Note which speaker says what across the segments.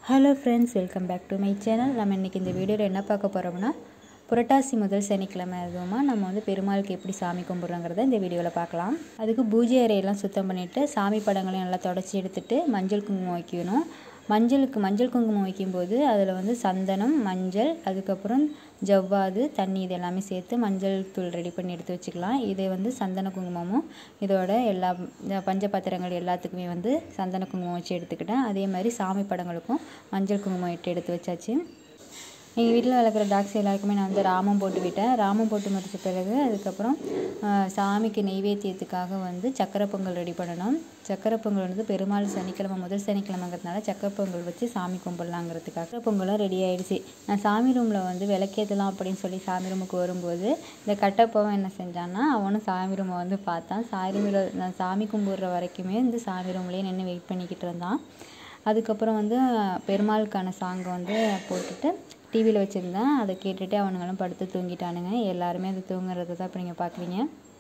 Speaker 1: Hello friends, welcome back to my channel. நம்ம இன்றைக்கி இந்த வீடியோவில் என்ன பார்க்க போகிறோம்னா, புரட்டாசி முதல் சனிக்கிழமை அதுவுமா நம்ம வந்து பெருமாளுக்கு எப்படி சாமி கும்பிட்றோங்கிறத இந்த வீடியோவில் பார்க்கலாம். அதுக்கு பூஜை அறையெல்லாம் சுத்தம் பண்ணிவிட்டு சாமி படங்களையும் நல்லா தொடச்சி எடுத்துகிட்டு மஞ்சள் குங்குமம் வைக்கணும். மஞ்சள் குங்குமம் வைக்கும்போது அதில் வந்து சந்தனம், மஞ்சள், அதுக்கப்புறம் ஜவ்வாது, தண்ணி இது எல்லாமே சேர்த்து மஞ்சள் தூள் ரெடி பண்ணி எடுத்து வச்சுக்கலாம். இதை வந்து சந்தன குங்குமமும் இதோட எல்லா பஞ்ச பாத்திரங்கள் எல்லாத்துக்குமே வந்து சந்தன குங்குமம் வச்சு எடுத்துக்கிட்டேன். அதே மாதிரி சாமி படங்களுக்கும் மஞ்சள் குங்குமம் இட்டு எடுத்து வச்சாச்சு. எங்கள் வீட்டில் வளர்க்குற டாக்ஸ் எல்லாருக்குமே நான் வந்து ராமம் போட்டு விட்டேன். ராமம் போட்டு முடித்த பிறகு அதுக்கப்புறம் சாமிக்கு நெய்வேத்தியத்துக்காக வந்து சக்கரை பொங்கல் ரெடி பண்ணணும். சக்கரை பொங்கல் வந்து பெருமாள் சனிக்கிழமை முதல் சனிக்கிழமைங்கிறதுனால சக்கரை பொங்கல் வச்சு சாமி கும்பிட்லாங்கிறதுக்காக சக்கரை பொங்கலும் ரெடி ஆகிடுச்சு. நான் சாமி ரூமில் வந்து விளக்கேற்றலாம் அப்படின்னு சொல்லி சாமி ரூமுக்கு வரும்போது இந்த கட்டப்பவன் என்ன செஞ்சான்னா, அவனும் சாமி ரூமை வந்து பார்த்தான். நான் சாமி கும்பிட்ற வரைக்குமே வந்து சாமி ரூம்லேயே நின்று வெயிட் பண்ணிக்கிட்டு இருந்தான். அதுக்கப்புறம் வந்து பெருமாளுக்கான சாங்கை வந்து போட்டுட்டு டிவியில் வச்சுருந்தேன். அதை கேட்டுட்டு அவனுங்களும் படுத்து தூங்கிட்டானுங்க. எல்லாருமே அது தூங்குறது தான் இப்போ நீங்கள் பார்க்குறீங்க.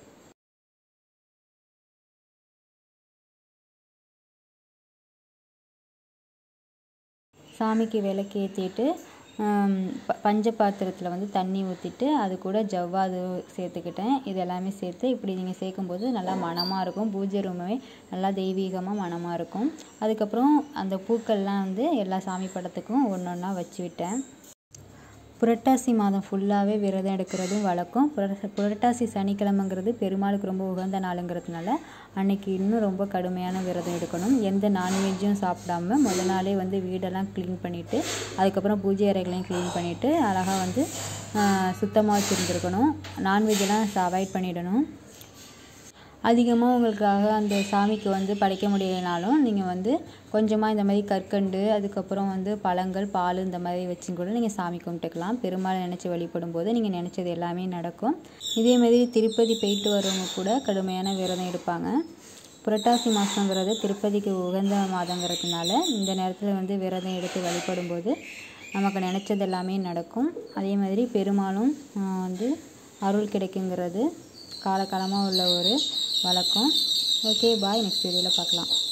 Speaker 1: சாமிக்கு விளக்கு ஏற்றிட்டு பஞ்ச பாத்திரத்தில் வந்து தண்ணி ஊற்றிட்டு அது கூட ஜவ்வாது சேர்த்துக்கிட்டேன். இது எல்லாமே சேர்த்து இப்படி நீங்கள் சேர்க்கும்போது நல்லா மணமாக இருக்கும். பூஜை ரூமே நல்லா தெய்வீகமாக மணமாக இருக்கும். அதுக்கப்புறம் அந்த பூக்கள்லாம் வந்து எல்லா சாமி படத்துக்கும் ஒன்று ஒன்றா வச்சு விட்டேன். புரட்டாசி மாதம் ஃபுல்லாகவே விரதம் எடுக்கிறதும் வழக்கம். புரட்டாசி சனிக்கிழமைங்கிறது பெருமாளுக்கு ரொம்ப உகந்த நாளுங்கிறதுனால அன்றைக்கி இன்னும் ரொம்ப கடுமையான விரதம் எடுக்கணும். எந்த நான்வெஜ்ஜும் சாப்பிடாம முதல் நாளே வந்து வீடெல்லாம் க்ளீன் பண்ணிவிட்டு அதுக்கப்புறம் பூஜை அறைகளையும் க்ளீன் பண்ணிவிட்டு அழகாக வந்து சுத்தமாக வச்சுருந்துருக்கணும். நான்வெஜ்ஜெல்லாம் அவாய்ட் பண்ணிடணும். அதிகமாக உங்களுக்காக அந்த சாமிக்கு வந்து படைக்க முடியலைனாலும் நீங்கள் வந்து கொஞ்சமாக இந்த மாதிரி கற்கண்டு, அதுக்கப்புறம் வந்து பழங்கள், பால் இந்த மாதிரி வச்சு கூட நீங்கள் சாமி கும்பிட்டுக்கலாம். பெருமாளை நினச்சி வழிபடும் போது நீங்கள் நினச்சது எல்லாமே நடக்கும். இதே மாதிரி திருப்பதி போயிட்டு வரவங்க கூட கடுமையான விரதம் எடுப்பாங்க. புரட்டாசி மாதங்கிறது திருப்பதிக்கு உகந்த மாதங்கிறதுனால இந்த நேரத்தில் வந்து விரதம் எடுத்து வழிபடும் போது நமக்கு நினச்சது எல்லாமே நடக்கும். அதே மாதிரி பெருமாளும் வந்து அருள் கிடைக்குங்கிறது காலகாலமாக உள்ள ஒரு வழக்கம். ஓகே, பாய். நெக்ஸ்ட் வீடியோவில் பார்க்கலாம்.